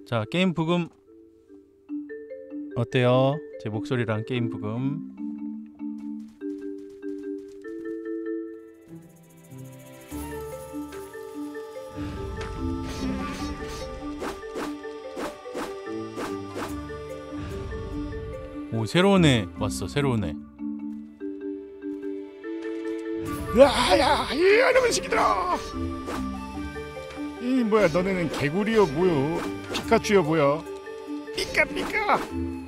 자, 게임 부금 어때요? 제 목소리랑 게임 부금. 오, 새로운 애 왔어. 새로운 애. 야야 이놈의 새끼들아! 이 뭐야, 너네는 개구리여 뭐여? 피카츄여 뭐야? 피카피카!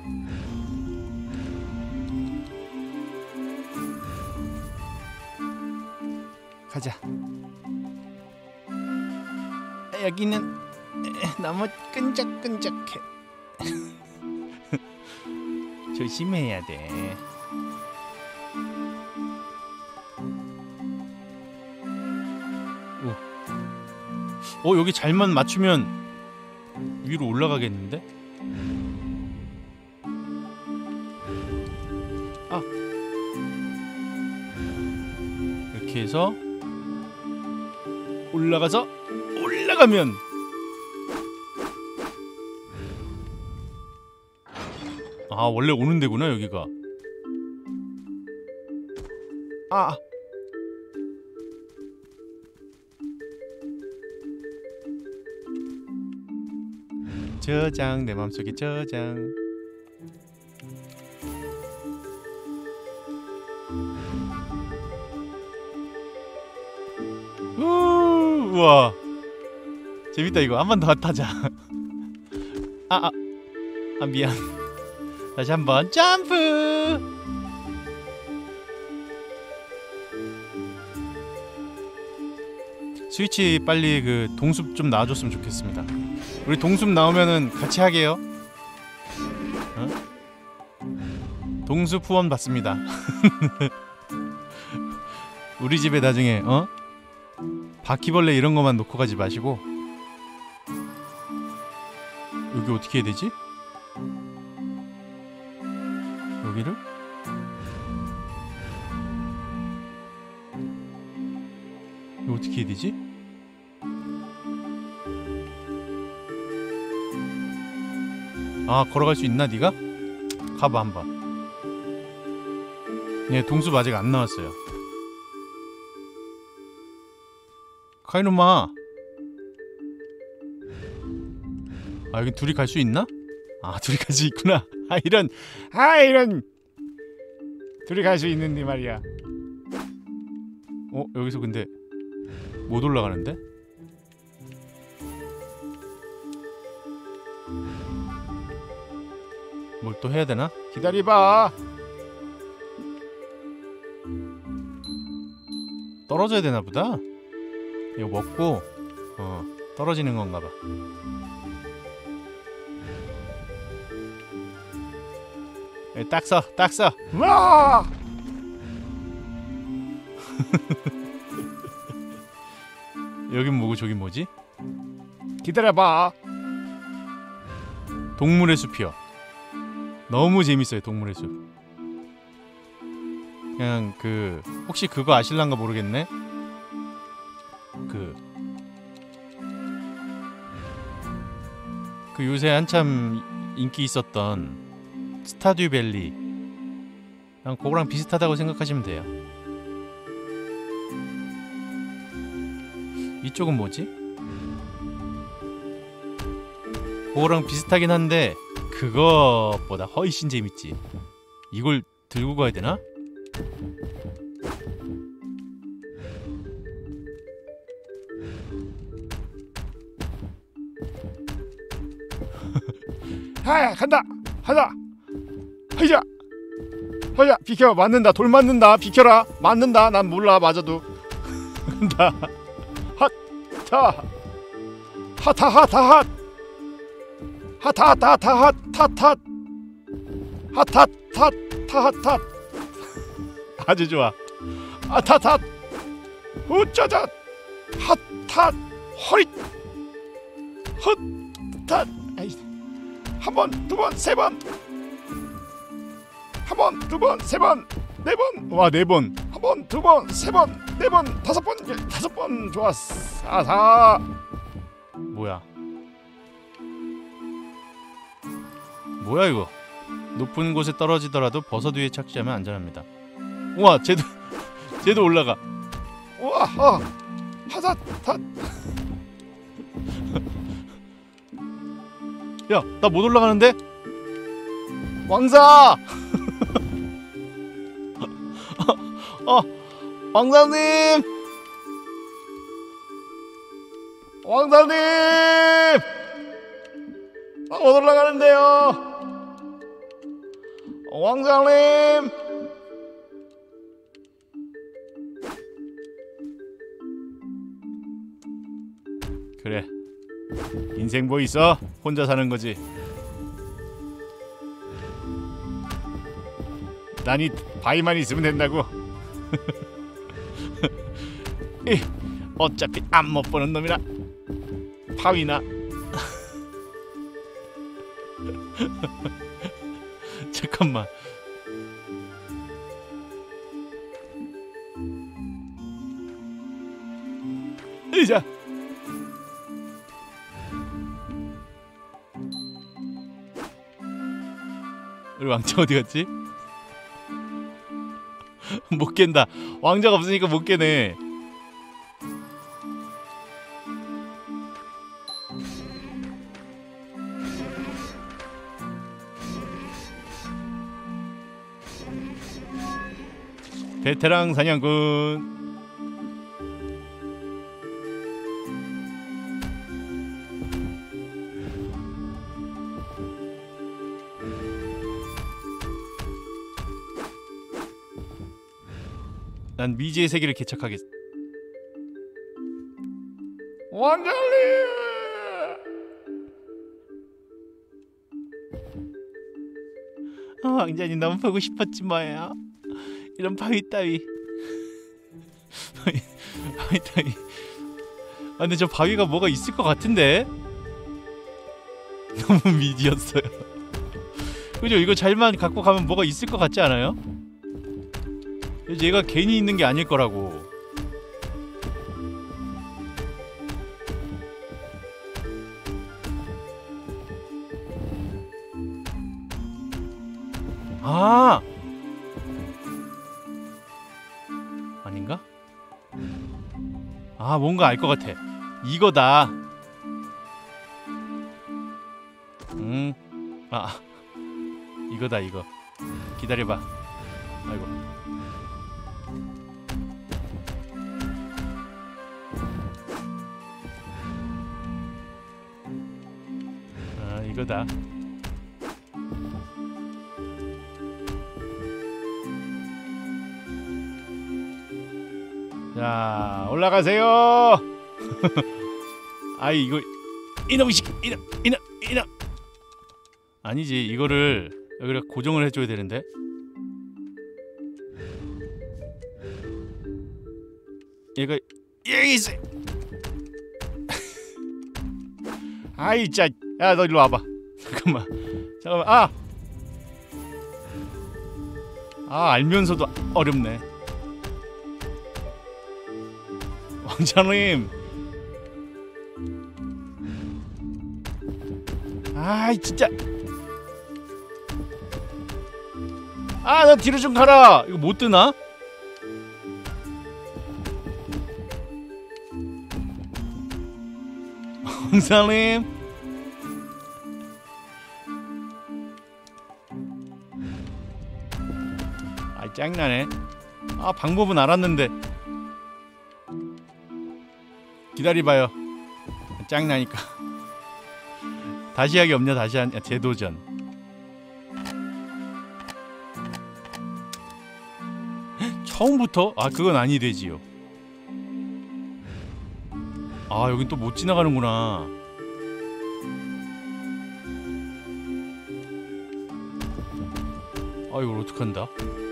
가자. 여기는 너무 끈적끈적해. 조심해야 돼. 여기 잘만 맞추면 위로 올라가겠는데? 아, 이렇게 해서 올라가면 아, 원래 오는 데구나 여기가. 아, 저장, 내 맘속에 저장. 우와, 재밌다. 이거 한 번 더 타자. 미안. 다시 한번 점프. 스위치 빨리 그 동숲 좀 나와줬으면 좋겠습니다. 우리 동숲 나오면은 같이 하게요. 어? 동숲 후원 받습니다. 우리 집에 나중에 바퀴벌레 이런 거만 놓고 가지 마시고. 여기 어떻게 해야 되지? 여기를? 이거 어떻게 해야 되지? 아, 걸어갈 수 있나 니가? 가봐 한번. 얘 동숲 아직 안 나왔어요. 카이노마. 아, 여기 둘이 갈 수 있나? 아, 둘이 갈 수 있구나. 이런. 둘이 갈 수 있는데 말이야. 여기서 근데 못 올라가는데? 뭘 또 해야 되나? 기다려봐. 떨어져야 되나 보다. 이거 먹고 떨어지는 건가 봐. 딱 서. 와! 여긴 뭐고 저긴 뭐지? 기다려봐. 동물의 숲이요. 너무 재밌어요, 동물의 숲. 그냥 혹시 그거 아실란가 모르겠네. 그 요새 한참 인기 있었던 스타듀 밸리, 그냥 그거랑 비슷하다고 생각하시면 돼요. 이쪽은 뭐지? 그거랑 비슷하긴 한데 그거보다 훨씬 재밌지. 이걸 들고 가야 되나? 간다. 하자. 비켜. 맞는다. 돌 맞는다. 비켜라. 맞는다. 난 몰라. 맞아도. 간다. 핫타. 핫. 아주 좋아. 핫. 우짜자. 핫. 허리. 핫. 한 번, 두 번, 세 번. 한 번, 두 번, 세 번, 네 번. 와, 4번. 한 번, 두 번, 세 번, 네 번, 5번, 15번. 좋았어. 아사. 뭐야? 뭐야 이거? 높은 곳에 떨어지더라도 버섯 위에 착지하면 안전합니다. 우와, 쟤도 올라가. 우와, 하다. 야, 나 못 올라가는데? 왕사! 왕사님! 왕사님! 나 못 올라가는데요. 왕사님! 그래, 인생 뭐 있어? 혼자 사는 거지. 난 이 바위만 있으면 된다고. 어차피 안 못 보는 놈이라 바위나. 잠깐만. 의자. 우리 왕자 어디 갔지? 못 깬다. 왕자가 없으니까 못 깨네. 베테랑 사냥꾼. 난 미지의 세계를 개척하겠어. 왕자님! 왕자님 너무 보고 싶었지 뭐예요. 이런 바위 따위. 바위 따위. 근데 저 바위가 뭐가 있을 것 같은데? 너무 미디였어요. 그죠? 이거 잘만 갖고 가면 뭐가 있을 것 같지 않아요? 얘가 괜히 있는 게 아닐 거라고. 아! 아닌가? 아, 뭔가 알 것 같아. 이거다. 아, 이거다 이거. 기다려봐. 아이고. 아, 이거다. 자, 올라가세요. 아이, 이거 이놈의 새끼, 이놈. 아니지, 이거를 여기다 고정을 해줘야 되는데. 얘가 여기 있어. 아이, 짜. 야, 너 일로 와봐. 잠깐만. 알면서도 어렵네. 왕자님. 아이, 진짜. 너 뒤로 좀 가라. 이거 못 뜨나? 왕자님. 아이, 짱나네. 방법은 알았는데. 기다려봐요. 짱나니까. 다시 하기 없냐? 다시 하냐? 재도전. 처음부터? 그건 아니 되지요. 여긴 또 못 지나가는구나. 이걸 어떡한다?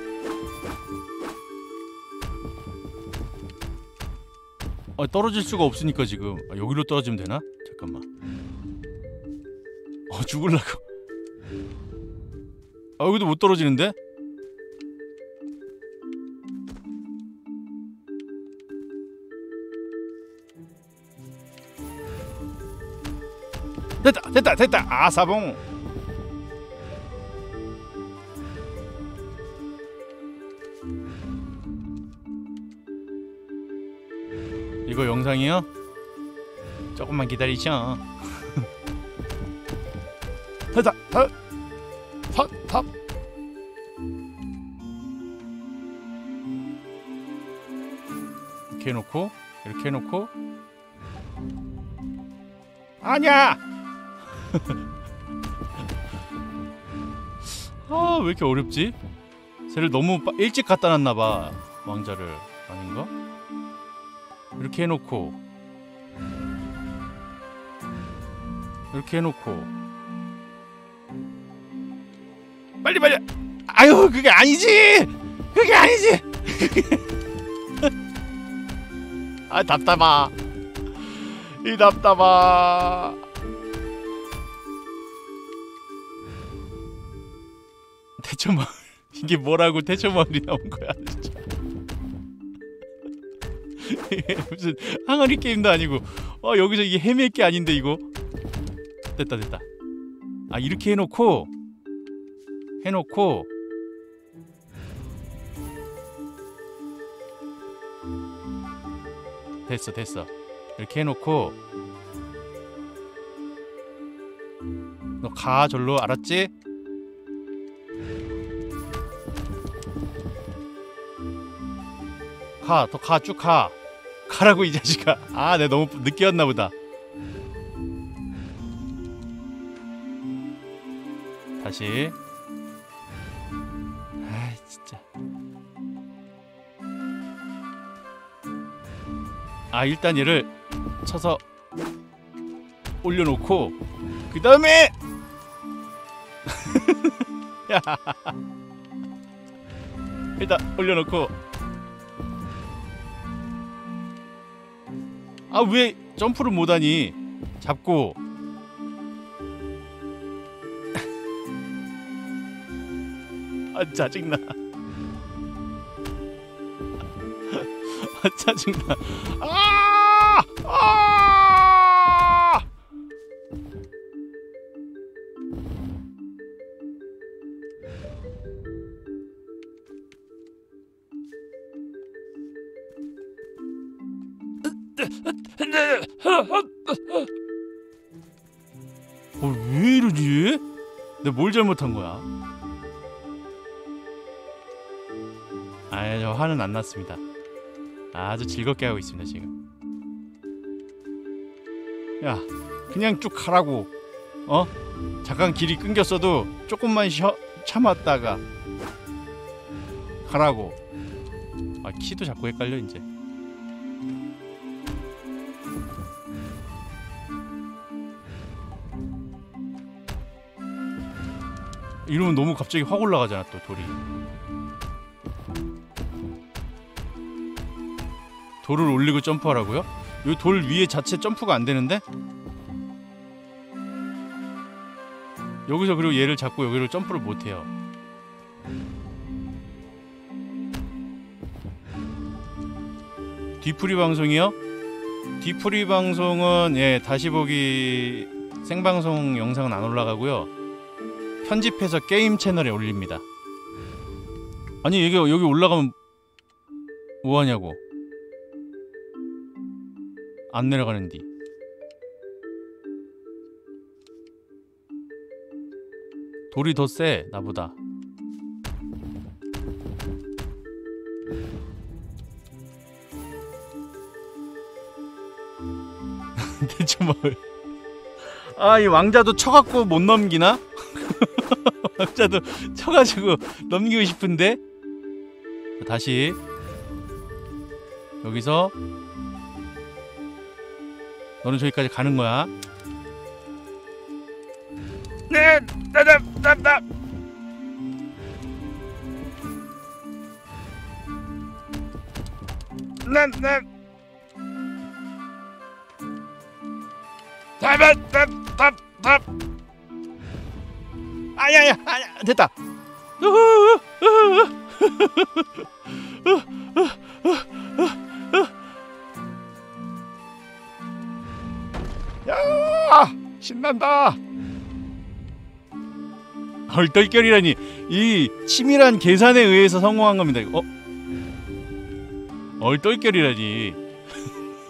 떨어질 수가 없으니까 지금. 여기로 떨어지면 되나? 잠깐만. 죽을라고. 여기도 못 떨어지는데? 됐다. 아사봉. 이거 영상이요? 조금만 기다리죠. 됐다. 탑. 이렇게 해놓고 이렇게 해놓고 아니야. 아 왜 이렇게 어렵지? 쟤를 너무 일찍 갖다 놨나봐 왕자를. 아닌가? 이렇게 해놓고 이렇게 해놓고 빨리. 아유 그게 아니지! 그게 아니지! 아 답답하. 이 답답하. 대처마을 이게 뭐라고 대처마을이 나온 거야 진짜. 이게 무슨 항아리 게임도 아니고 여기서 이게 헤맬 게 아닌데 이거. 됐다. 아 이렇게 해놓고 됐어. 이렇게 해놓고 너 가 절로. 알았지? 쭉 가. 가라고 이 자식아. 아 내가 너무 늦게 왔나 보다. 다시. 아이 진짜. 아 일단 얘를 쳐서 올려놓고 그 다음에 일단 올려놓고. 아 왜 점프를 못하니? 잡고. 아 짜증나. 아 짜증나. 왜 이러지? 내가 뭘 잘못한 거야? 저 화는 안 났습니다. 아주 즐겁게 하고 있습니다 지금. 야 그냥 쭉 가라고. 잠깐 길이 끊겼어도 조금만 참았다가 가라고. 아 키도 자꾸 헷갈려 이제. 이러면 너무 갑자기 확 올라가잖아 또 돌이. 돌을 올리고 점프하라고요? 이 돌 위에 자체 점프가 안 되는데? 여기서 그리고 얘를 잡고 여기로 점프를 못 해요. 뒤풀이 방송이요? 뒤풀이 방송은 다시 보기 생방송 영상은 안 올라가고요. 편집해서 게임 채널에 올립니다. 아니 이게 여기 올라가면 뭐하냐고. 안 내려가는디. 돌이 더 세 나보다. 대체 뭘. 이 왕자도 쳐갖고 못 넘기나? 왕자도 쳐가지고 넘기고 싶은데. 다시 여기서 너는 저기까지 가는 거야. 네. 답. 아야 됐다. 야 신난다. 얼떨결이라니. 이 치밀한 계산에 의해서 성공한 겁니다. 얼떨결이라니.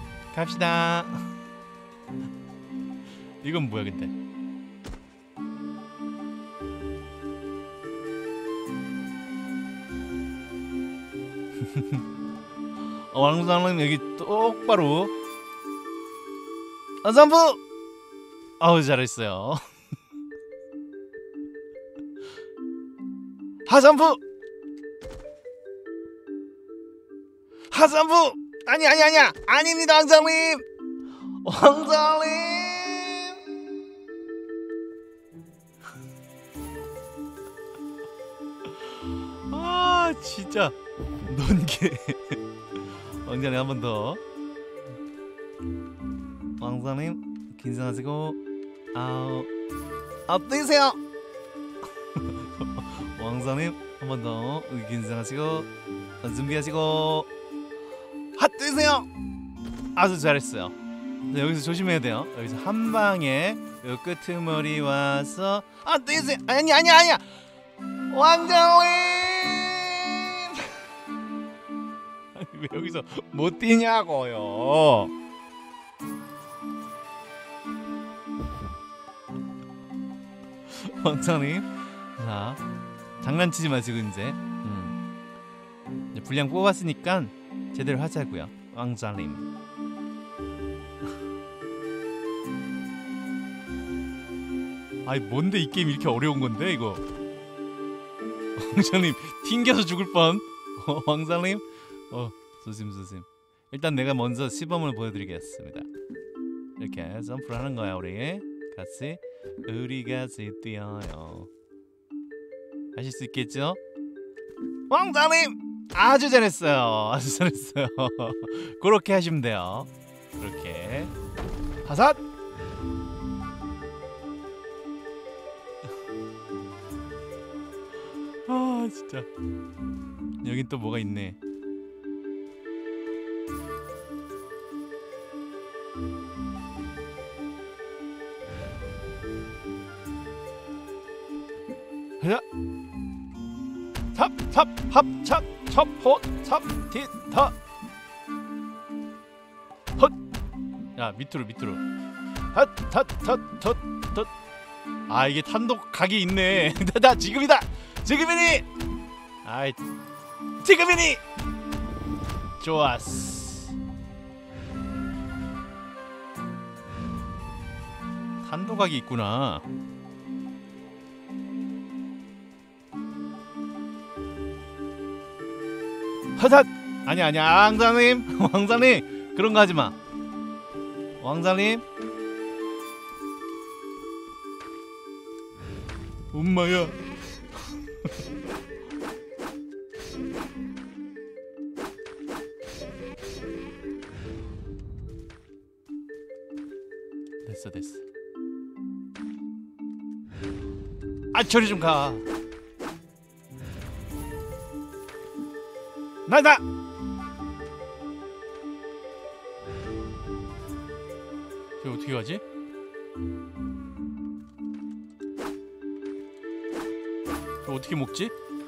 갑시다. 이건 뭐야 근데? 왕자님 여기 똑바로 선부. 아우 잘했어요. 하산부. 하산부. 아니야 아닙니다 왕자님. 왕자님. 아 진짜 논개. 왕자님 한 번 더. 왕자님 긴장하시고 뛰세요. 왕자님 한 번 더 긴장하시고 준비하시고 뛰세요. 아주 잘했어요. 네, 여기서 조심해야 돼요. 여기서 한 방에 요 끄트머리 와서 뛰세요. 아니야. 왕자님. 아니, 왜 여기서 못 뛰냐고요. 왕자님. 자, 장난치지 마시고 이제 분량 뽑았으니까 제대로 하자고요. 왕자님. 아니 뭔데 이 게임 이렇게 어려운 건데 이거. 왕자님 튕겨서 죽을 뻔. 왕자님 조심. 일단 내가 먼저 시범을 보여드리겠습니다. 이렇게 점프를 하는 거야. 우리 같이 뛰어요. 하실 수 있겠죠? 왕자님 아주 잘했어요. 그렇게 하시면 돼요. 그렇게 하삿. 진짜 여긴 또 뭐가 있네. 가자. 합찹 첩호 찹티터 헛. 야 밑으로 헛. 아 이게 탄독 각이 있네. 나 지금이니. 아이 지금이니. 좋았어. 탄독 각이 있구나. 허삿. 아니야 왕자님 그런 거 하지 마. 왕자님. 엄마야. 됐어. 아 저리 좀 가. 나. 저 어떻게 가지? 저 어떻게 먹지?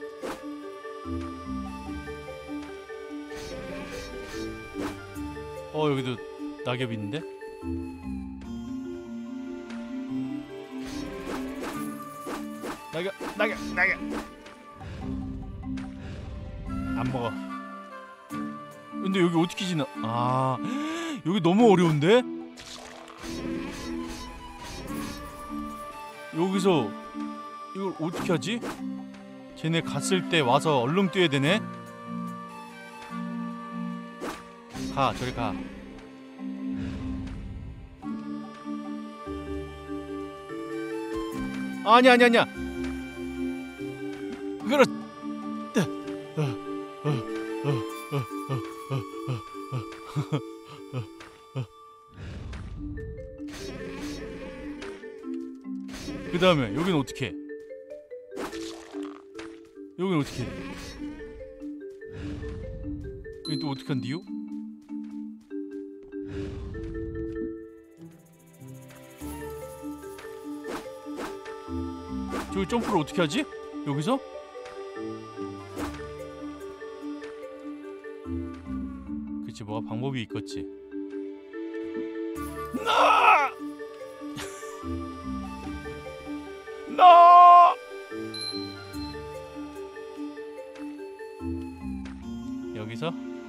여기도 낙엽이 있는데? 낙엽 안 먹어. 근데 여기 어떻게 지나? 여기 너무 어려운데? 여기서 이걸 어떻게 하지? 쟤네 갔을 때 와서 얼른 뛰어야 되네? 저리 가. 아니야. 그렇. 그 다음에 여긴 어떻게 해? 여긴 어떻게 해? 여긴 또 어떻게 한디요? 저기 점프를 어떻게 하지? 여기서? 그치 뭐가 방법이 있겠지. 나 여기서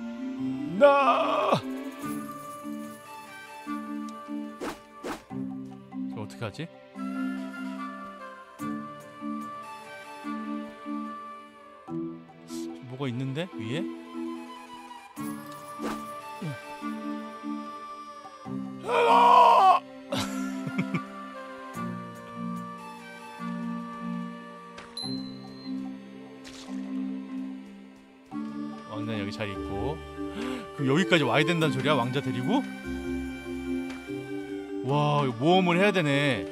나 저 어떻게 하지? 뭐가 있는데 위에? 왕자는 여기 잘 있고. 그럼 여기까지 와야 된다는 소리야? 왕자 데리고? 와, 이거 모험을 해야 되네.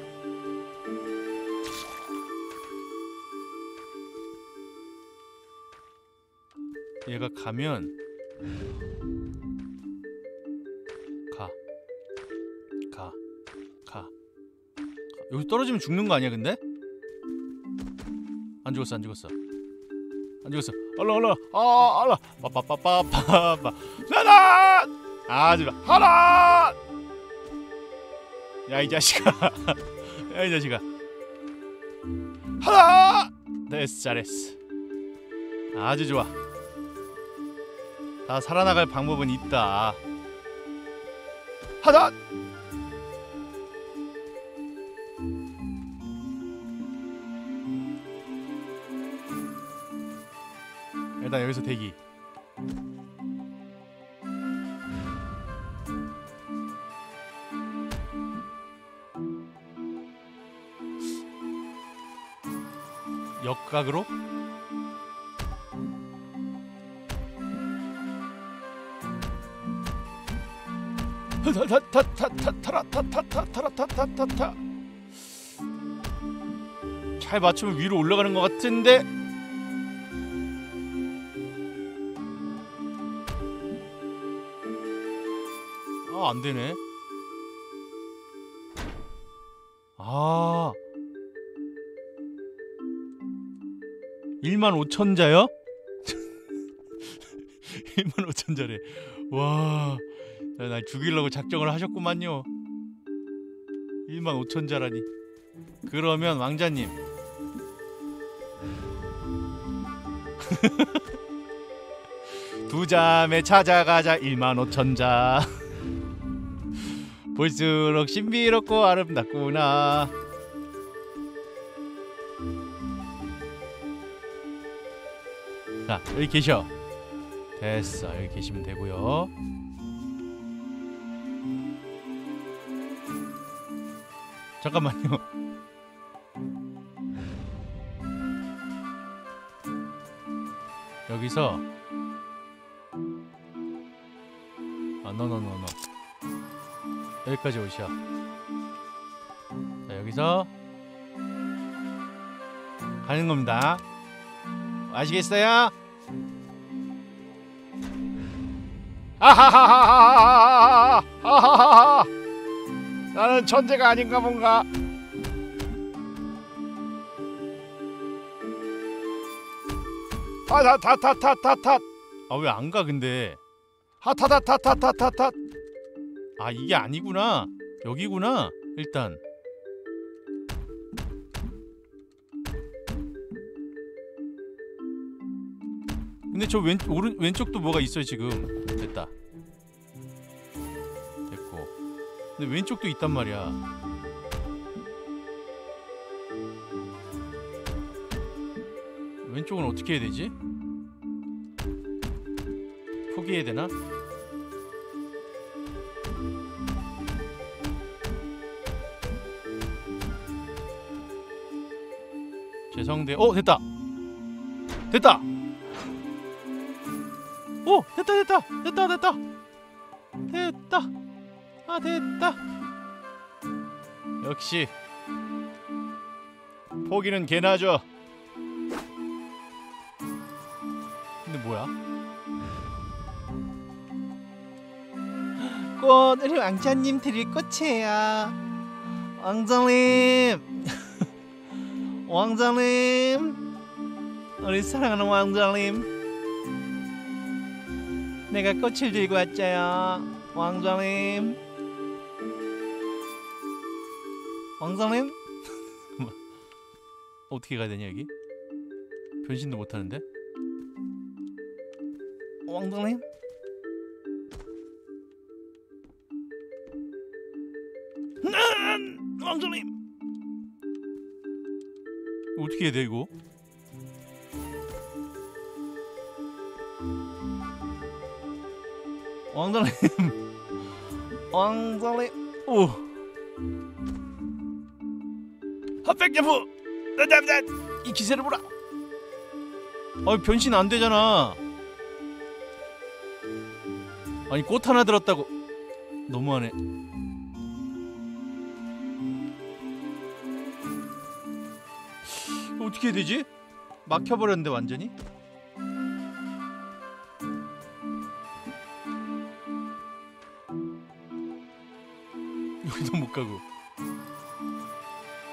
얘가 가면 가. 여기 떨어지면 죽는 거 아니야 근데? 안 죽었어 안 죽었어 안 죽었어. 얼른 얼른 얼른 빠빠빠빠빠빠 나나 아주 하나 야 이 자식아 야 이 자식아 하나 됐어 잘했어 아주 좋아. 다 살아나갈 방법은 있다. 하나 일단 여기서 대기. 역각으로? 타라타타타타타타타타타타타 잘 맞추면 위로 올라가는 것 같은데 아 안되네. 아 15,000자요? 15,000자래. 와, 날 죽이려고 작정을 하셨구만요. 15,000자라니. 그러면 왕자님 두 자매 찾아가자 15,000자. 볼수록 신비롭고 아름답구나. 자 여기 계셔. 됐어 여기 계시면 되고요. 잠깐만요. 여기서 노노노노 여기까지 오셔. 자 여기서 가는 겁니다. 아시겠어요? 아하하하하하하하하하하 나는 천재가 아닌가 뭔가. 타타타타타타 아 왜 안 가 근데. 하타타타타타타타 아 이게 아니구나. 여기구나. 일단 근데 저 왼쪽도 뭐가 있어요 지금. 됐다. 됐고. 근데 왼쪽도 있단 말이야. 왼쪽은 어떻게 해야 되지? 포기해야 되나? 죄송한데 됐다! 됐다! 오! 됐다 됐다! 됐다 됐다! 됐다! 아 됐다! 역시 포기는 개나죠. 근데 뭐야? 꽃을 왕자님 드릴 꽃이에요. 왕자님 왕자님 우리 사랑하는 왕자님 내가 꽃을 들고 왔자요. 왕자님 왕자님 어떻게 가야 되냐 여기? 변신도 못하는데? 왕자님 왕자님 어떻게 해야 돼 이거? 왕자님 왕자님 오 핫백점프 이 기세를 보라. 변신 안 되잖아. 아니 꽃 하나 들었다고 너무하네. 어떻게 해야 되지? 막혀버렸는데 완전히? 여기도 못 가고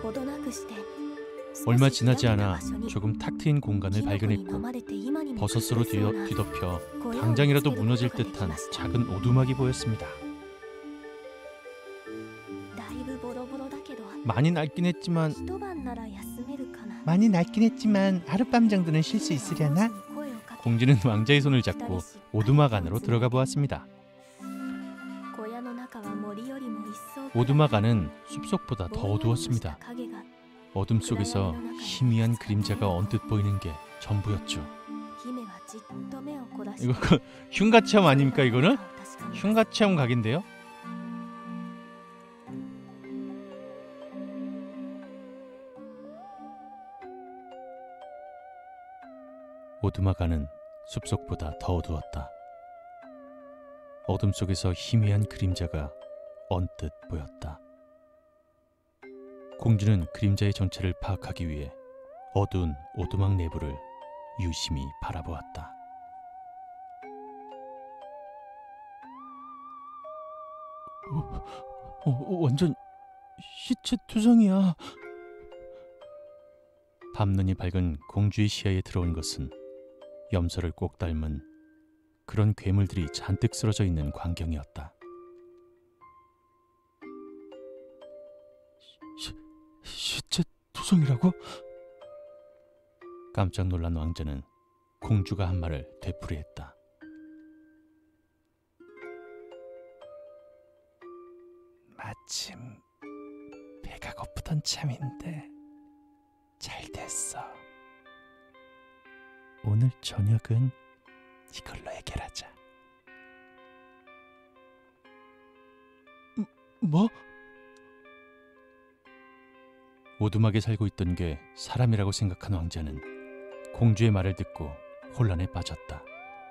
얼마 지나지 않아 조금 탁 트인 공간을 발견했고 버섯으로 뒤덮여 당장이라도 무너질 듯한 작은 오두막이 보였습니다. 많이 낡긴 했지만 하룻밤 정도는 쉴 수 있으려나? 공주는 왕자의 손을 잡고 오두막 안으로 들어가 보았습니다. 오두막 안은 숲속보다 더 어두웠습니다. 어둠 속에서 희미한 그림자가 언뜻 보이는 게 전부였죠. 이거 흉가 체험 아닙니까 이거는? 흉가 체험 각인데요? 오두막 안은 숲속보다 더 어두웠다. 어둠 속에서 희미한 그림자가 언뜻 보였다. 공주는 그림자의 정체를 파악하기 위해 어두운 오두막 내부를 유심히 바라보았다. 완전 시체 투성이야. 밤눈이 밝은 공주의 시야에 들어온 것은 염소를 꼭 닮은 그런 괴물들이 잔뜩 쓰러져 있는 광경이었다. 시체 투성이라고? 깜짝 놀란 왕자는 공주가 한 말을 되풀이했다. 마침 배가 고프던 참인데 잘 됐어. 오늘 저녁은 이걸로 해결하자. 뭐? 오두막에 살고 있던 게 사람이라고 생각한 왕자는 공주의 말을 듣고 혼란에 빠졌다.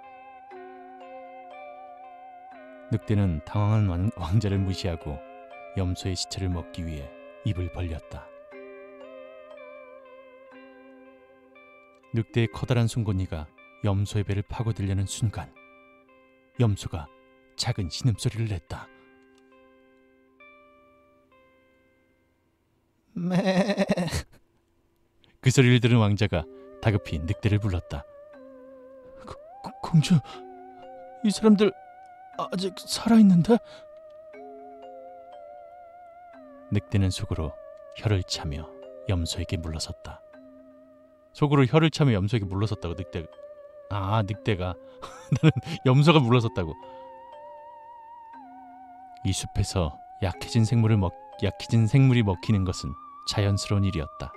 늑대는 당황한 왕자를 무시하고 염소의 시체를 먹기 위해 입을 벌렸다. 늑대의 커다란 송곳니가 염소의 배를 파고들려는 순간 염소가 작은 신음소리를 냈다. 매. 그 소리를 들은 왕자가 다급히 늑대를 불렀다. 공주, 이 사람들 아직 살아있는데? 늑대는 속으로 혀를 차며 염소에게 물러섰다. 속으로 혀를 차며 염소에게 물러섰다고 늑대가. 나는 염소가 물러섰다고. 이 숲에서 약해진 생물이 먹히는 것은 자연스러운 일이었다.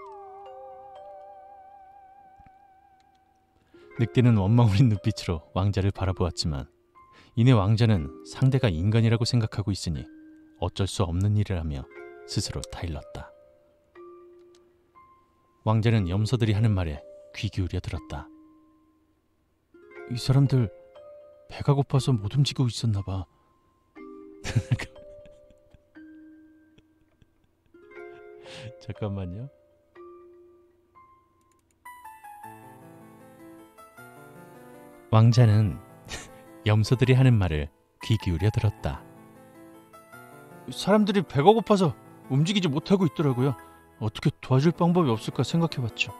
늑대는 원망 어린 눈빛으로 왕자를 바라보았지만 이내 왕자는 상대가 인간이라고 생각하고 있으니 어쩔 수 없는 일이라며 스스로 타일렀다. 왕자는 염소들이 하는 말에 귀 기울여 들었다. 이 사람들 배가 고파서 못 움직이고 있었나 봐. 잠깐만요. 왕자는 염소들이 하는 말을 귀 기울여 들었다. 사람들이 배가 고파서 움직이지 못하고 있더라고요. 어떻게 도와줄 방법이 없을까 생각해봤죠.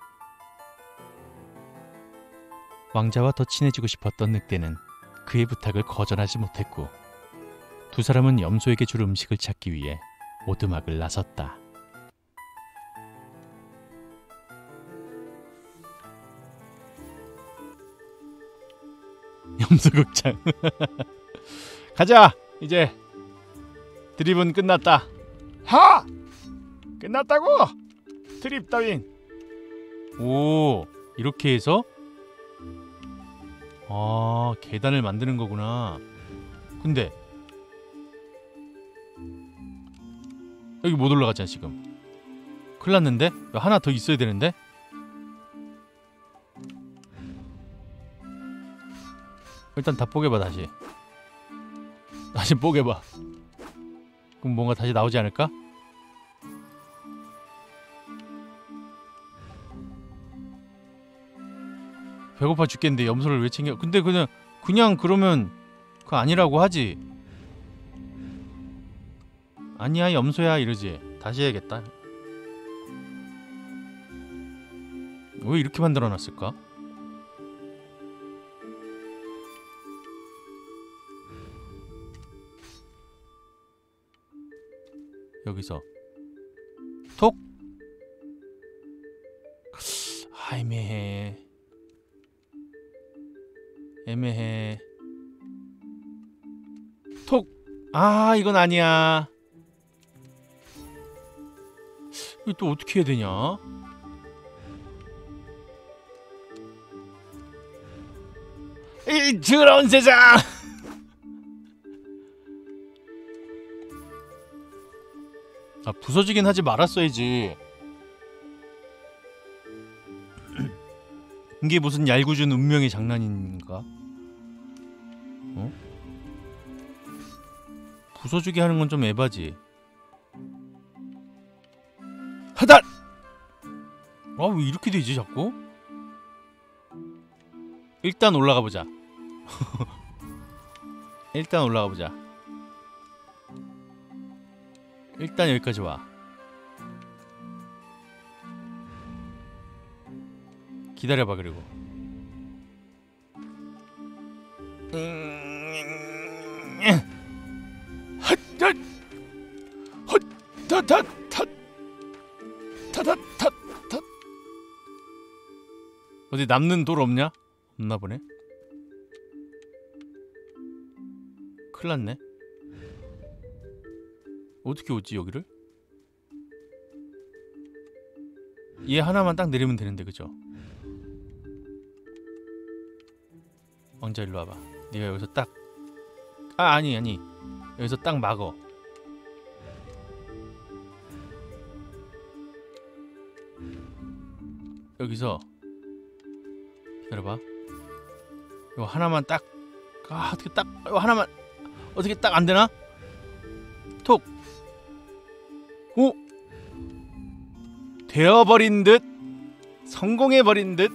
왕자와 더 친해지고 싶었던 늑대는 그의 부탁을 거절하지 못했고 두 사람은 염소에게 줄 음식을 찾기 위해 오두막을 나섰다. 염소극장. 가자. 이제 드립은 끝났다. 하! 끝났다고? 드립 따윈. 오, 이렇게 해서 계단을 만드는 거구나. 근데 여기 못 올라가잖아 지금. 큰일 났는데? 하나 더 있어야 되는데? 일단 다 뽀개봐. 다시 뽀개봐. 그럼 뭔가 다시 나오지 않을까? 배고파 죽겠는데 염소를 왜 챙겨? 근데 그냥 그러면 그거 아니라고 하지. 아니야 염소야 이러지. 다시 해야겠다. 왜 이렇게 만들어놨을까? 여기서 톡! 아, 애매해. 애매해. 톡! 아, 이건 아니야. 이거 또 어떻게 해야 되냐? 이 더러운 세상! 아, 부서지긴 하지 말았어야지. 이게 무슨 얄궂은 운명의 장난인가? 어? 부서지게 하는 건 좀 에바지. 하단! 아, 왜 이렇게 되지 자꾸? 일단 올라가 보자. 일단 올라가 보자. 일단 여기까지 와. 기다려봐. 그리고 어디 남는 돌 없냐? 없나 보네. 큰일 났네. 어떻게 오지 여기를? 얘 하나만 딱 내리면 되는데, 그죠? 왕자 일로 와봐. 네가 여기서 딱, 아니 여기서 딱 막어. 여기서 기다려봐. 이거 하나만 딱, 어떻게 딱, 이거 하나만 어떻게 딱 안 되나? 톡. 오, 되어버린 듯, 성공해버린 듯.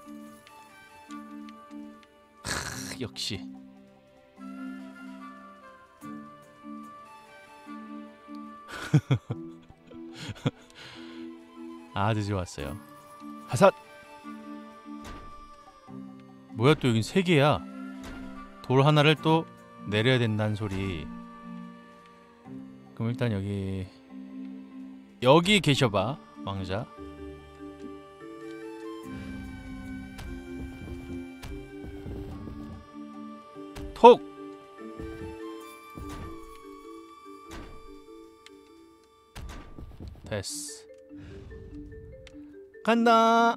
역시. 아주 좋았어요. 하삿. 뭐야, 또 여긴 3개야. 돌 하나를 또 내려야 된다는 소리. 그럼 일단 여기 계셔봐, 왕자. 톡! 됐어. 간다.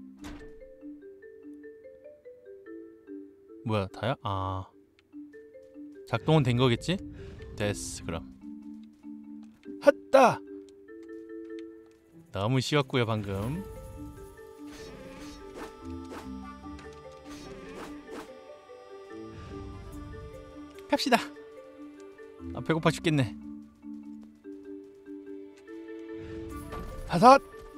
뭐야, 다야? 아, 작동은 된 거겠지? 됐어. 그럼 핫다. 너무 쉬웠고요 방금. 갑시다. 아, 배고파 죽겠네. 다섯.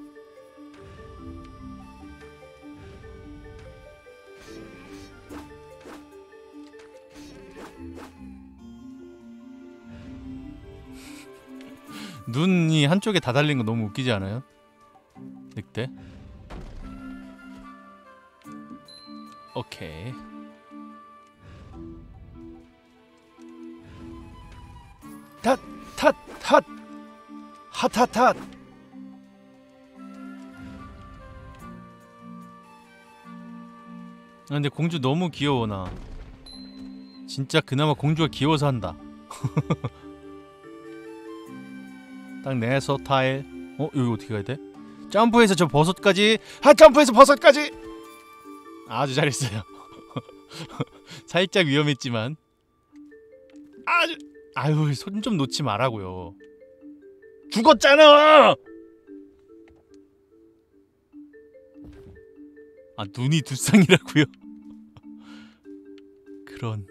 눈이 한쪽에 다 달린 거 너무 웃기지 않아요? 늑대? 오케이. 탓! 탓! 탓! 핫핫핫! 아, 근데 공주 너무 귀여워. 나 진짜 그나마 공주가 귀여워서 한다. 딱 내 스타일. 여기 어떻게 가야 돼? 점프해서 저 버섯까지. 점프해서 버섯까지. 아주 잘했어요. 살짝 위험했지만 아유, 손 좀 놓지 말라고요. 죽었잖아. 아, 눈이 두 쌍이라고요? 그런.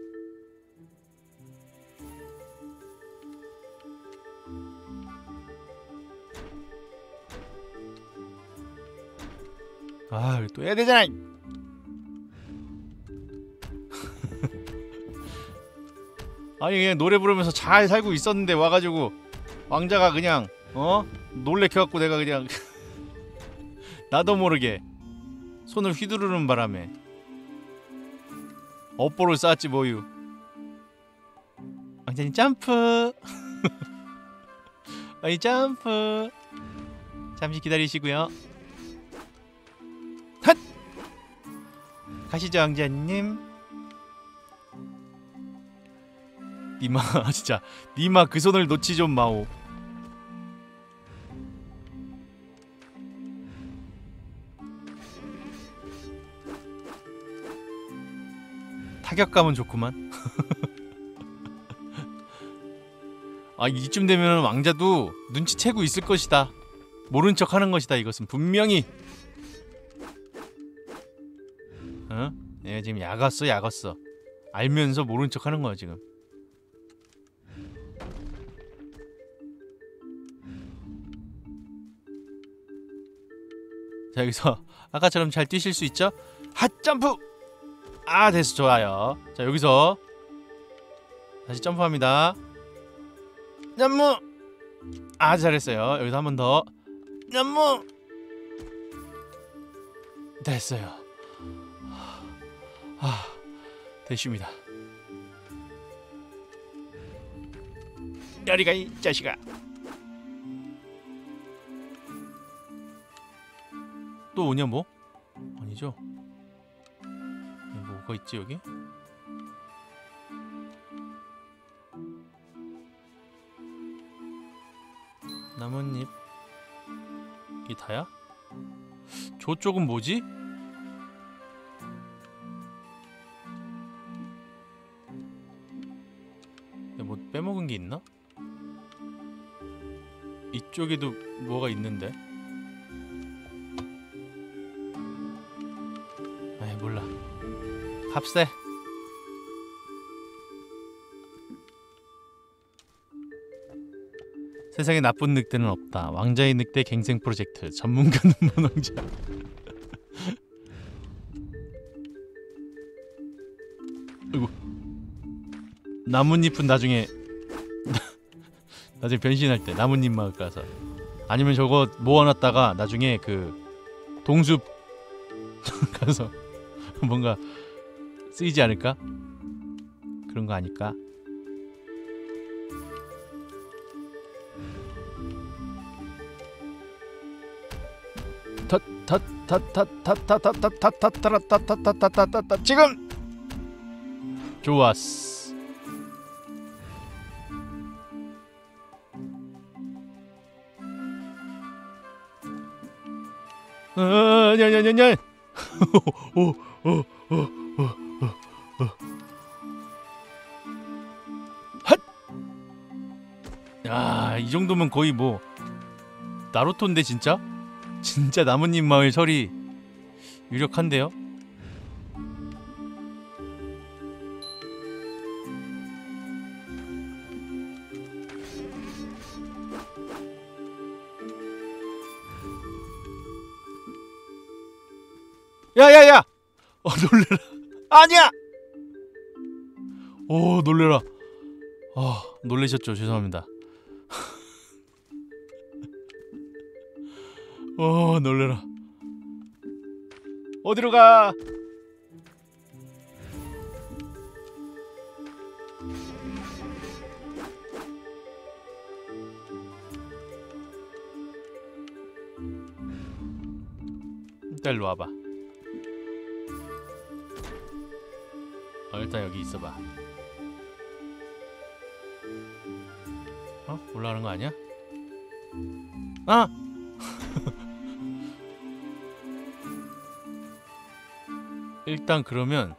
아, 또 해야 되잖아. 아니, 그냥 노래 부르면서 잘 살고 있었는데 와가지고 왕자가 그냥 놀래켜갖고 내가 그냥 나도 모르게 손을 휘두르는 바람에 업보를 쌓았지 뭐유. 왕자님 점프. 아니 점프. 잠시 기다리시고요. 핫! 가시죠 왕자님. 니마 진짜 니마 그 손을 놓지 좀 마오. 타격감은 좋구만. 아 이쯤 되면 왕자도 눈치채고 있을 것이다. 모른 척 하는 것이다. 이것은 분명히. 어? 얘가 지금 약었어. 알면서 모른 척 하는 거야 지금. 자 여기서 아까처럼 잘 뛰실 수 있죠? 핫 점프! 아 됐어 좋아요. 자 여기서 다시 점프합니다. 점프! 아주 잘했어요. 여기서 한 번 더 점프! 됐어요. 됐습니다. 여리가 이 자식아. 또 오냐 뭐? 아니죠? 뭐가 있지 여기? 나뭇잎 이 다야? 저쪽은 뭐지? 내가 뭐 빼먹은 게 있나? 이쪽에도 뭐가 있는데? 아이 몰라. 합세. 세상에 나쁜 늑대는 없다. 왕자의 늑대 갱생 프로젝트. 전문가 눈먼 왕자. 아이고. 나뭇잎은 나중에 나중에 변신할 때 나뭇잎 마을 가서 아니면 저거 모아놨다가 나중에 그 동숲 가서 뭔가 쓰이지 않을까? 그런 거 아닐까? 지금 좋았어. 냐냐냐냐. 핫. 야, 이 정도면 거의 뭐 나루토인데 진짜? 진짜 나뭇잎 마을 설이 유력한데요? 야야야! 놀래라. 아니야! 놀래라. 놀래셨죠? 죄송합니다. 놀래라. 어디로 가? 일단 일로 와봐. 일단 여기 있어봐. 올라가는 거 아니야? 일단 그러면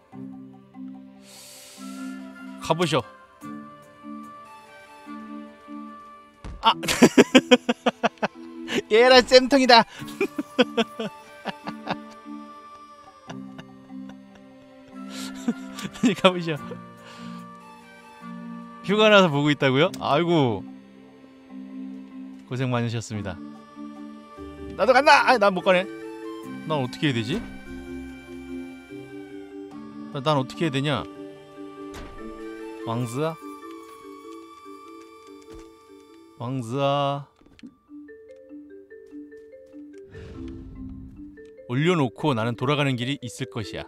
가보셔. 얘라 쌤통이다. 가보셔. 휴가 나서 보고 있다고요? 아이고 고생 많으셨습니다. 나도 간다! 난 못 가네. 난 어떻게 해야 되지? 난 어떻게 해야 되냐? 왕즈아? 왕즈아 올려놓고 나는 돌아가는 길이 있을 것이야.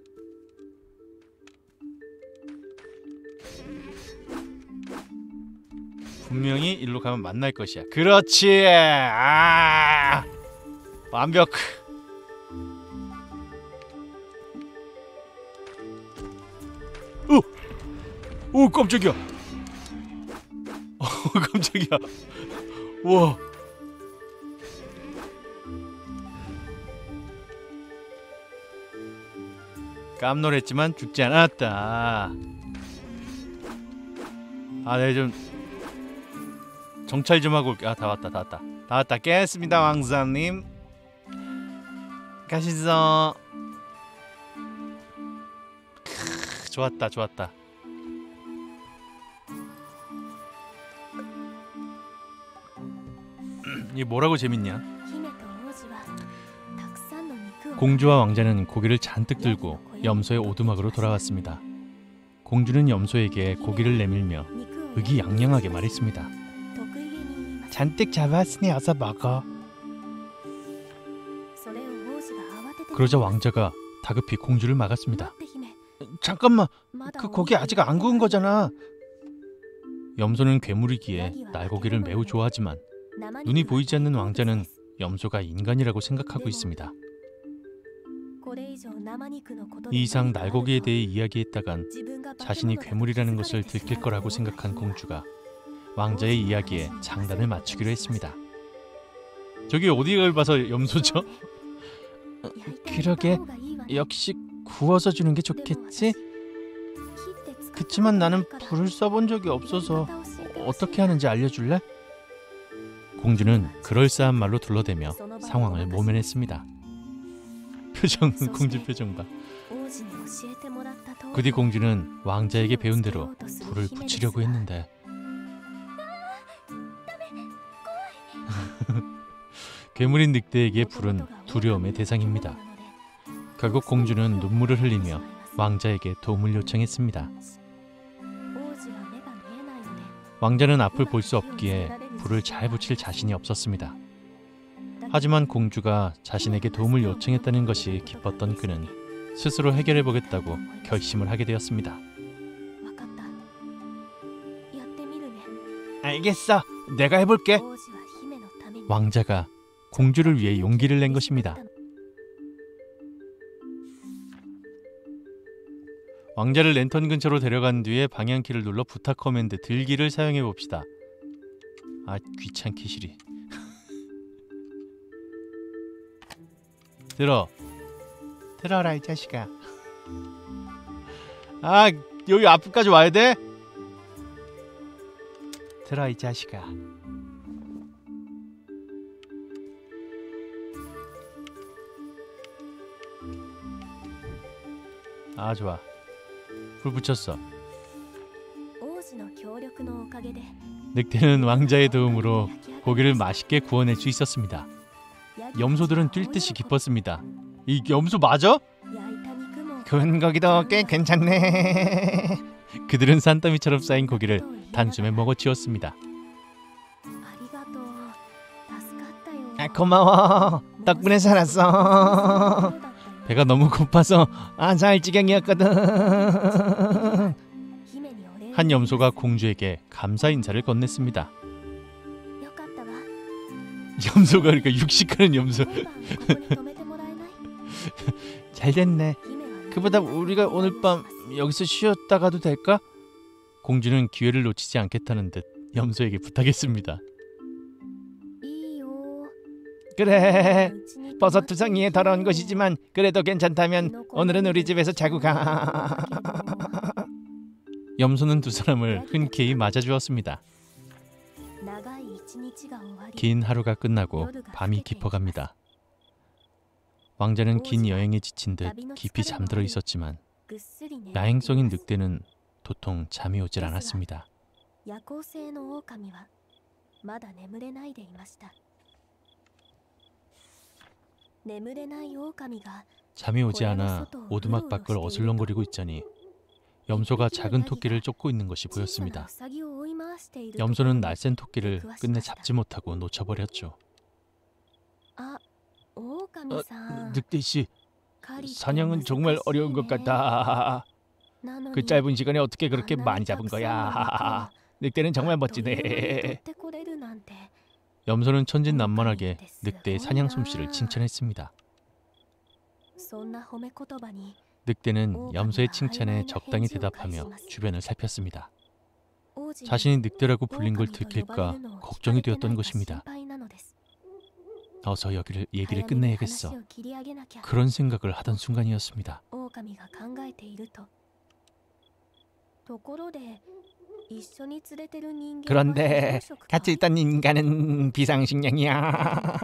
분명히 일로 가면 만날 것이야. 그렇지. 아, 완벽. 오 깜짝이야. 깜짝이야. 우와. 깜놀했지만 죽지 않았다. 아, 네, 좀 정찰 좀 하고 올게. 아, 다 왔다, 다 왔다. 다 왔다. 깼습니다, 왕자님. 가시죠. 좋았다, 좋았다. 이게 뭐라고 재밌냐? 공주와 왕자는 고기를 잔뜩 들고 염소의 오두막으로 돌아왔습니다. 공주는 염소에게 고기를 내밀며 의기양양하게 말했습니다. 잔뜩 잡았으니 어서 먹어. 그러자 왕자가 다급히 공주를 막았습니다. 잠깐만, 그 고기 아직 안 구운 거잖아. 염소는 괴물이기에 날고기를 매우 좋아하지만 눈이 보이지 않는 왕자는 염소가 인간이라고 생각하고 있습니다. 이 이상 날고기에 대해 이야기했다간 자신이 괴물이라는 것을 들킬 거라고 생각한 공주가 왕자의 이야기에 장단을 맞추기로 했습니다. 저기 어디를 봐서 염소죠? 그러게, 역시 구워서 주는 게 좋겠지? 그치만 나는 불을 써본 적이 없어서 어떻게 하는지 알려줄래? 공주는 그럴싸한 말로 둘러대며 상황을 모면했습니다. 공주 표정 봐. 그 뒤 공주는 왕자에게 배운 대로 불을 붙이려고 했는데 괴물인 늑대에게 불은 두려움의 대상입니다. 결국 공주는 눈물을 흘리며 왕자에게 도움을 요청했습니다. 왕자는 앞을 볼 수 없기에 불을 잘 붙일 자신이 없었습니다. 하지만 공주가 자신에게 도움을 요청했다는 것이 기뻤던 그는 스스로 해결해보겠다고 결심을 하게 되었습니다. 알겠어, 내가 해볼게. 왕자가 공주를 위해 용기를 낸 것입니다. 왕자를 랜턴 근처로 데려간 뒤에 방향키를 눌러 부탁 커맨드 들기를 사용해봅시다. 아, 귀찮기 시리. 들어라 이 자식아. 아, 여기 앞까지 와야 돼? 들어 이 자식아. 아, 좋아. 불 붙였어. 늑대는 왕자의 도움으로 고기를 맛있게 구워낼 수 있었습니다. 염소들은 뛸 듯이 기뻤습니다. 이 염소 맞아? 구운 고기도 꽤 괜찮네. 그들은 산더미처럼 쌓인 고기를 단숨에 먹어치웠습니다. 아, 고마워. 덕분에 살았어. 배가 너무 고파서 살 지경이었거든. 한 염소가 공주에게 감사 인사를 건넸습니다. 염소가 그러니까 육식하는 염소. 잘 됐네. 그보다 우리가 오늘 밤 여기서 쉬었다 가도 될까? 공주는 기회를 놓치지 않겠다는 듯 염소에게 부탁했습니다. 그래, 버섯 두성이에 더러운 것이지만 그래도 괜찮다면 오늘은 우리 집에서 자고 가. 염소는 두 사람을 흔쾌히 맞아주었습니다. 긴 하루가 끝나고 밤이 깊어갑니다. 왕자는 긴 여행에 지친 듯 깊이 잠들어 있었지만 야행성인 늑대는 도통 잠이 오질 않았습니다. 잠이 오지 않아 오두막 밖을 어슬렁거리고 있자니 염소가 작은 토끼를 쫓고 있는 것이 보였습니다. 염소는 날쌘 토끼를 끝내 잡지 못하고 놓쳐버렸죠. 늑대 씨, 사냥은 정말 어려운 것 같다. 그 짧은 시간에 어떻게 그렇게 많이 잡은 거야? 늑대는 정말 멋지네. 염소는 천진난만하게 늑대의 사냥 솜씨를 칭찬했습니다. 늑대는 염소의 칭찬에 적당히 대답하며 주변을 살폈습니다. 자신이 늑대라고 불린 걸 들킬까 걱정이 되었던 것입니다. 어서 얘기를 끝내야겠어. 그런 생각을 하던 순간이었습니다. 그런데 같이 있던 인간은 비상식량이야.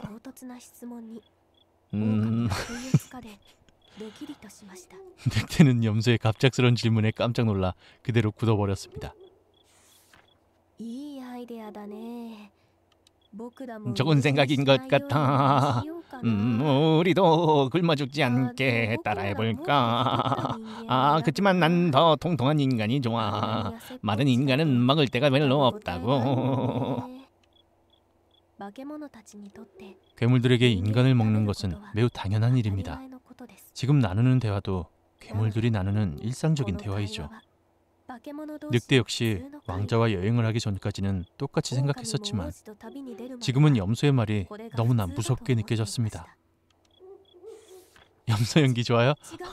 늑대는 염소의 갑작스런 질문에 깜짝 놀라 그대로 굳어버렸습니다. 좋은 생각인 것 같아. 우리도 굶어 죽지 않게 따라해볼까? 그치만 난 더 통통한 인간이 좋아. 마른 인간은 먹을 데가 별로 없다고. 괴물들에게 인간을 먹는 것은 매우 당연한 일입니다. 지금 나누는 대화도 괴물들이 나누는 일상적인 대화이죠. 늑대 역시 왕자와 여행을 하기 전까지는 똑같이 생각했었지만 지금은 염소의 말이 너무나 무섭게 느껴졌습니다. 염소 연기 좋아요?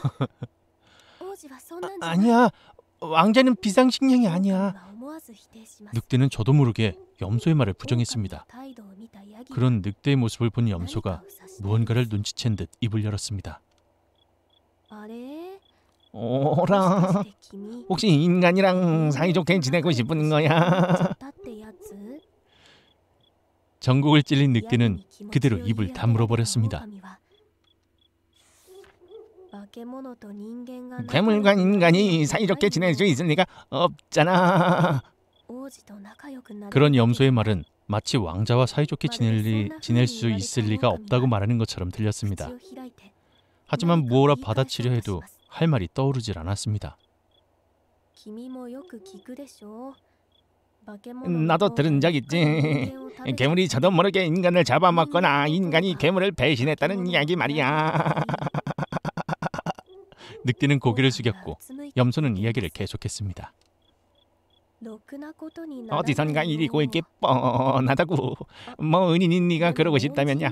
아니야, 왕자는 비상식량이 아니야. 늑대는 저도 모르게 염소의 말을 부정했습니다. 그런 늑대의 모습을 본 염소가 무언가를 눈치챈 듯 입을 열었습니다. 오라, 혹시 인간이랑 사이좋게 지내고 싶은 거야? 전곡을 찔린 늑대는 그대로 입을 다물어 버렸습니다. 괴물과 인간이 사이좋게 지낼 수 있을 리가 없잖아. 그런 염소의 말은 마치 왕자와 사이좋게 지낼 수 있을 리가 없다고 말하는 것처럼 들렸습니다. 하지만 무엇라 받아치려 해도 할 말이 떠오르질 않았습니다. 나도 들은 적 있지. 괴물이 저도 모르게 인간을 잡아먹거나 인간이 괴물을 배신했다는 이야기 말이야. 늑대는 고개를 숙였고 염소는 이야기를 계속했습니다. 어디선가 일이 고일 게 뻔하다고. 뭐 은인이 네가 그러고 싶다면야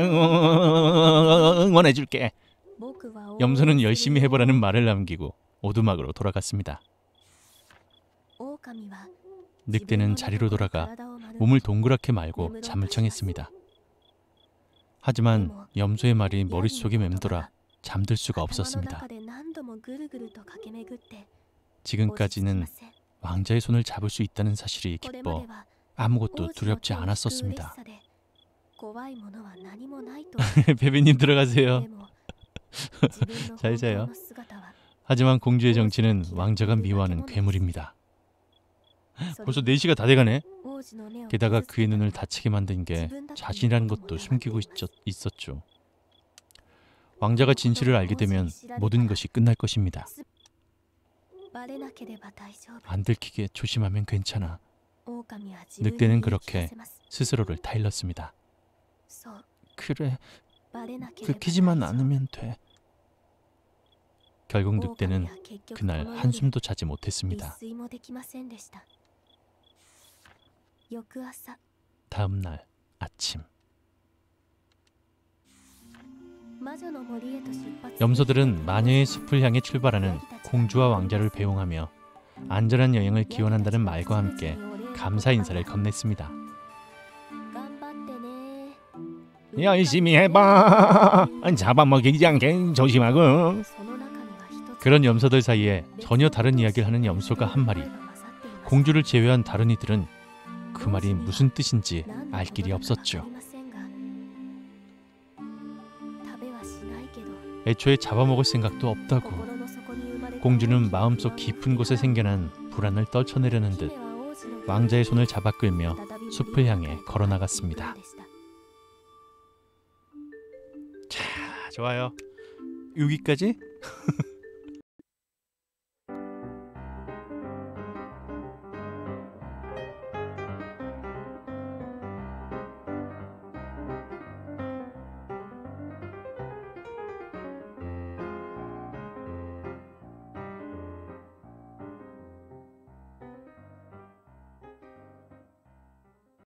응원해줄게. 염소는 열심히 해보라는 말을 남기고 오두막으로 돌아갔습니다. 늑대는 자리로 돌아가 몸을 동그랗게 말고 잠을 청했습니다. 하지만 염소의 말이 머릿속에 맴돌아 잠들 수가 없었습니다. 지금까지는 왕자의 손을 잡을 수 있다는 사실이 기뻐 아무것도 두렵지 않았었습니다. 베베님 들어가세요. 잘 자요. 하지만 공주의 정치는 왕자가 미워하는 괴물입니다. 벌써 4시가 다 돼가네. 게다가 그의 눈을 다치게 만든 게 자신이라는 것도 숨기고 있었죠. 왕자가 진실을 알게 되면 모든 것이 끝날 것입니다. 안 들키게 조심하면 괜찮아. 늑대는 그렇게 스스로를 타일렀습니다. 그래, 들키지만 않으면 돼. 결국 늑대는 그날 한숨도 자지 못했습니다. 다음 날 아침, 염소들은 마녀의 숲을 향해 출발하는 공주와 왕자를 배웅하며 안전한 여행을 기원한다는 말과 함께 감사 인사를 건넸습니다. 열심히 해봐. 잡아먹이지 않게 조심하고. 그런 염소들 사이에 전혀 다른 이야기를 하는 염소가 한 마리. 공주를 제외한 다른 이들은 그 말이 무슨 뜻인지 알 길이 없었죠. 애초에 잡아먹을 생각도 없다고. 공주는 마음속 깊은 곳에 생겨난 불안을 떨쳐내려는 듯 왕자의 손을 잡아 끌며 숲을 향해 걸어나갔습니다. 자, 좋아요. 여기까지?